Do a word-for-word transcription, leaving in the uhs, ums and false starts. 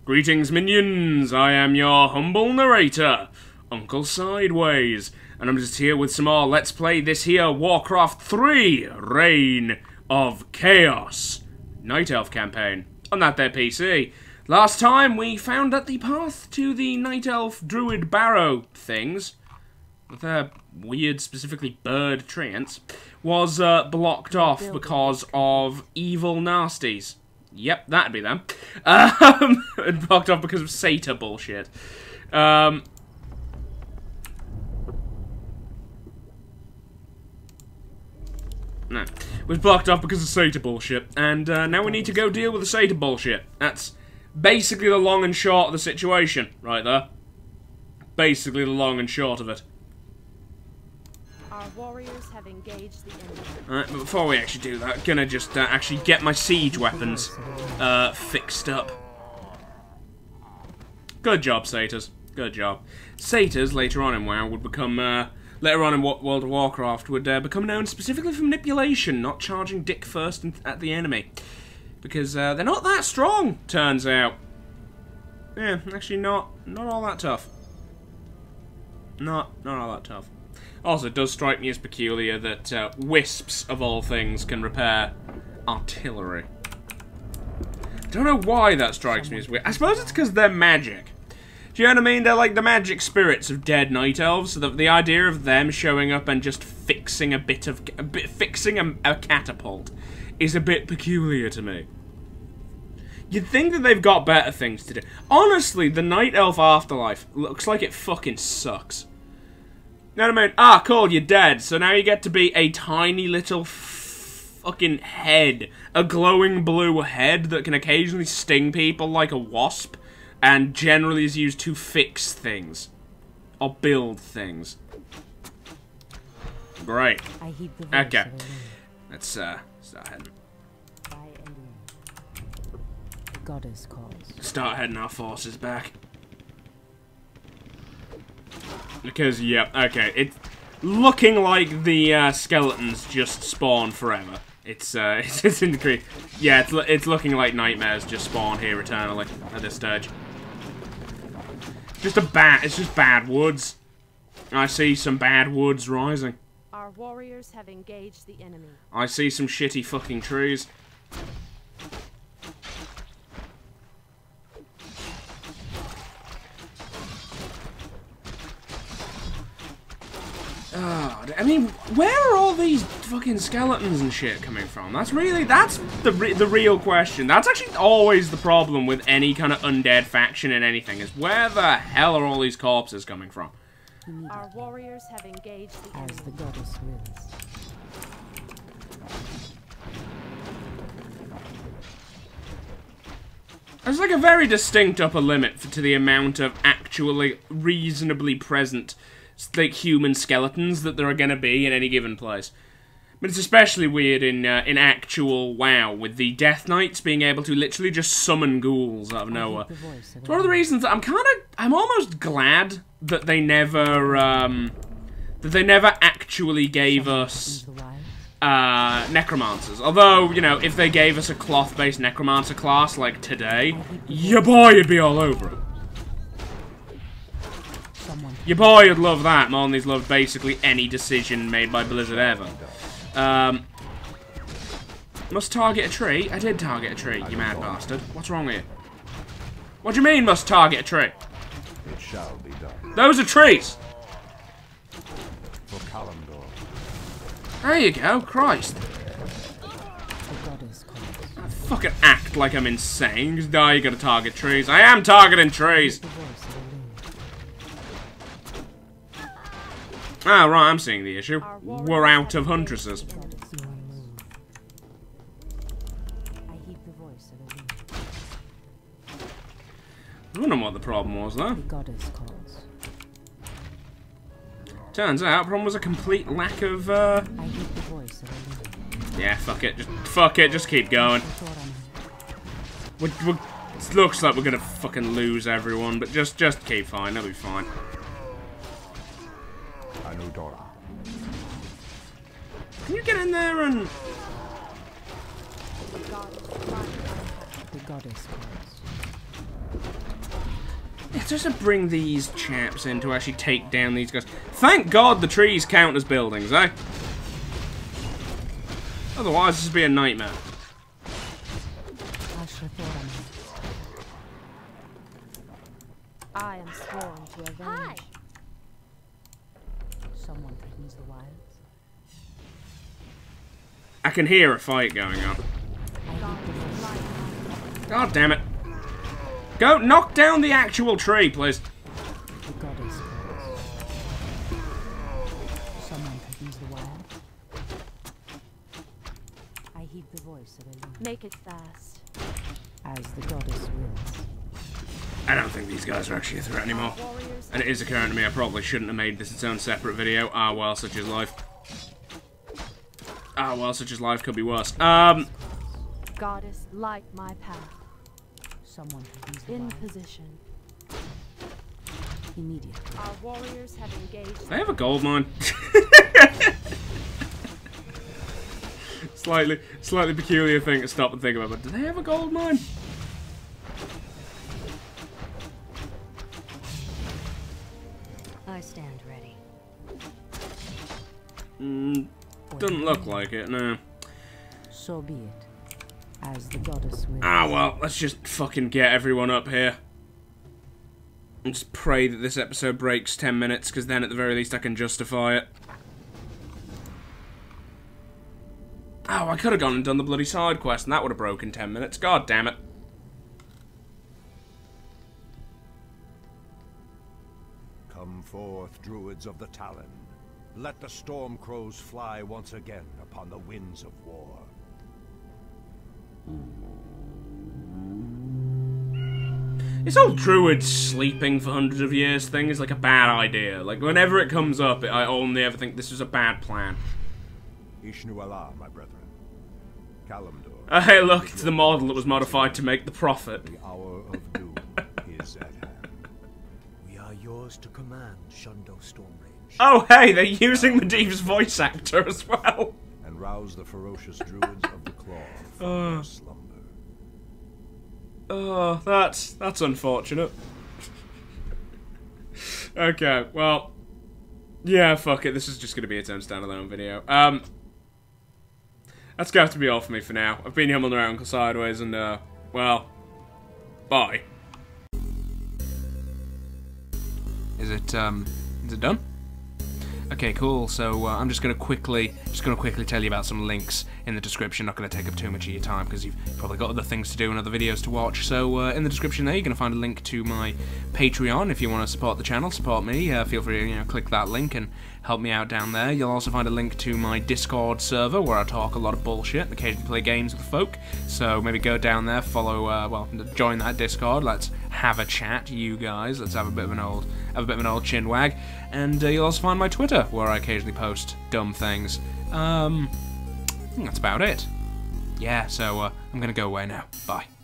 Greetings, minions! I am your humble narrator, Uncle Sideways, and I'm just here with some more Let's Play this here Warcraft three Reign of Chaos Night Elf campaign on that there P C. Last time we found that the path to the Night Elf Druid Barrow things, with their weird, specifically bird treants, was uh, blocked off because of evil nasties. Yep, that'd be them. Um, blocked off because of Satyr bullshit. Um, no, it was blocked off because of Satyr bullshit, and uh, now we need to go deal with the Satyr bullshit. That's basically the long and short of the situation, right there. Basically the long and short of it. Our warriors have engaged the enemy. Alright, but before we actually do that, gonna just uh, actually get my siege weapons uh, fixed up. Good job, Satyrs. Good job. Satyrs, later on in WoW, would become, uh, later on in World of Warcraft, would uh, become known specifically for manipulation, not charging dick first at the enemy. Because uh, they're not that strong, turns out. Yeah, actually not, not all that tough. Not, not all that tough. Also, it does strike me as peculiar that uh, wisps, of all things, can repair artillery. Don't know why that strikes me as weird. I suppose it's because they're magic. Do you know what I mean? They're like the magic spirits of dead night elves. So the, the idea of them showing up and just fixing a bit of a bit, fixing a, a catapult is a bit peculiar to me. You'd think that they've got better things to do. Honestly, the night elf afterlife looks like it fucking sucks. You know what I mean? Ah, cool, you're dead. So now you get to be a tiny little f fucking head. A glowing blue head that can occasionally sting people like a wasp. And generally is used to fix things. Or build things. Great. Okay. Let's, uh, start heading. The goddess calls. Start heading our forces back. Because, yeah, okay, it's looking like the uh, skeletons just spawn forever. It's, uh, it's, it's in the creek. Yeah, it's, it's looking like nightmares just spawn here eternally at this stage. Just a bad, it's just bad woods. I see some bad woods rising. Our warriors have engaged the enemy. I see some shitty fucking trees. Oh, I mean, where are all these fucking skeletons and shit coming from? That's really, that's the re the real question. That's actually always the problem with any kind of undead faction in anything, is where the hell are all these corpses coming from? Our warriors have engaged the enemy. As the goddess wills. There's like a very distinct upper limit for, to the amount of actually reasonably present like human skeletons that there are going to be in any given place. But it's especially weird in uh, in actual WoW, with the Death Knights being able to literally just summon ghouls out of nowhere. It's one of the reasons that I'm kind of, I'm almost glad that they never, um, that they never actually gave us uh, necromancers. Although, you know, if they gave us a cloth-based necromancer class like today, your boy would be all over it. Your boy would love that more than he's loved basically any decision made by Blizzard ever. Um, must target a tree? I did target a tree, you mad bastard. What's wrong with you? What do you mean must target a tree? It shall be done. Those are trees! For Kael'thas. There you go, Christ. I fucking act like I'm insane, because now you gotta target trees. I am targeting trees! Ah, right, I'm seeing the issue. We're out of huntresses. I don't know what the problem was, though. Turns out, the problem was a complete lack of, uh... yeah, fuck it. Just, fuck it, just keep going. We're, we're, it looks like we're gonna fucking lose everyone, but just, just keep fine, they'll be fine. Can you get in there and... The goddess calls. It's just to bring these chaps in to actually take down these guys. Thank God the trees count as buildings, eh? Otherwise, this would be a nightmare. I am sworn to avenge. Hi. Someone threatens the wilds. I can hear a fight going on. God damn it. Go knock down the actual tree, please. The goddess calls. Someone threatens the wild. I heed the voice of Elune. Make it fast. As the goddess wills. I don't think these guys are actually a threat anymore. And it is occurring to me I probably shouldn't have made this its own separate video. Ah, well, such is life. Ah, well, such is life, could be worse. Um... Goddess, light my path. Someone in position. Immediately. Our warriors have engaged. Do they have a gold mine? slightly, slightly peculiar thing to stop and think about, but do they have a gold mine? I stand ready. Mm, doesn't look like it, no. So be it. As the goddess wills. Ah, well, let's just fucking get everyone up here. And just pray that this episode breaks ten minutes, because then at the very least I can justify it. Oh, I could have gone and done the bloody side quest, and that would have broken ten minutes. God damn it. Come forth, Druids of the Talon. Let the storm crows fly once again upon the winds of war. This whole Druids sleeping for hundreds of years thing is like a bad idea. Like, whenever it comes up, I only ever think this is a bad plan. Ishnu Allah, my brethren. Kalamdor. Oh, hey, look, it's the model that was modified to make the Prophet. The hour of doom is at hand. We are yours to command, Shundo Stormrage. Oh, hey, they're using Medivh's voice actor as well. And rouse the ferocious Druids of the Claw from Uh. their slumber. Oh, that's that's unfortunate. Okay, well, yeah, fuck it. This is just gonna be its own standalone video. Um, that's going to have to be all for me for now. I've been humming around Uncle Sideways, and uh, well, bye. Is it um, is it done? Okay, cool. So uh, I'm just gonna quickly, just gonna quickly tell you about some links in the description. Not gonna take up too much of your time because you've probably got other things to do and other videos to watch. So uh, in the description there, you're gonna find a link to my Patreon if you want to support the channel, support me. Uh, feel free to you know click that link and help me out down there. You'll also find a link to my Discord server where I talk a lot of bullshit and occasionally play games with folk. So maybe go down there, follow, uh, well, join that Discord. Let's have a chat, you guys. Let's have a bit of an old, have a bit of an old chin wag. And uh, you'll also find my Twitter where I occasionally post dumb things. Um, I think that's about it. Yeah, so uh, I'm gonna go away now. Bye.